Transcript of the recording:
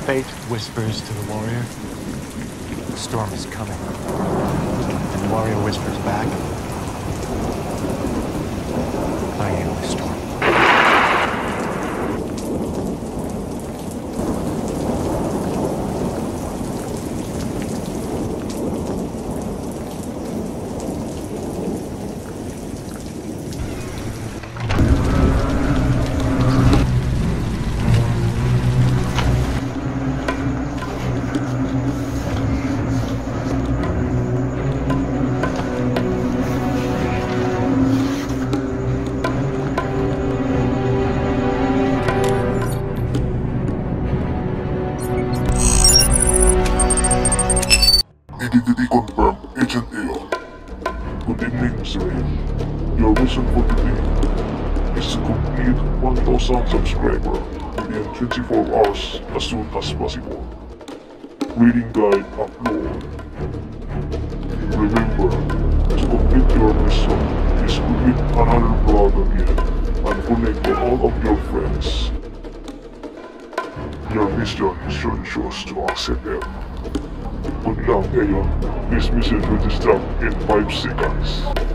Fate whispers to the warrior, the storm is coming. And the warrior whispers back, I am the storm. Identity confirmed, Agent Aeon. Good evening, sir. Your mission for today is to complete 1,000 subscribers within 24 hours as soon as possible. Reading guide upload. Remember, to complete your mission is complete another blood again and connect to all of your friends. Your mission should choose to accept it. Good luck, Aeon. This mission will start in 5 seconds.